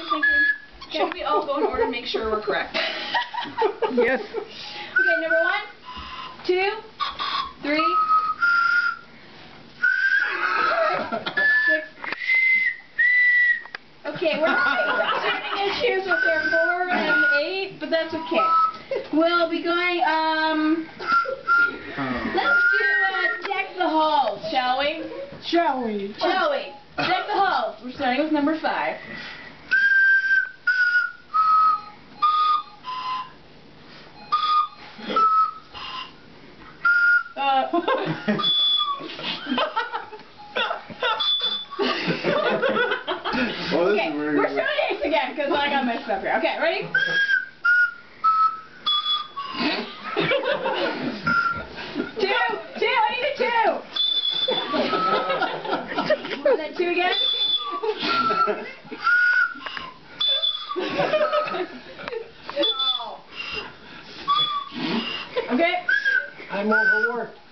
just thinking. Okay. Should we all go in order and make sure we're correct? Yes. Okay, number 1, 2, 3, 6. Okay, we're having issues with their 4 and 8, but that's okay. We'll be going, let's do deck the halls, shall we? Shall we? Shall we? Deck the halls. We're starting with number 5. Okay, we're showing Ace again because I got mixed up here. Okay, ready? Two. I need a 2. And then 2 again. Okay. I'm overworked.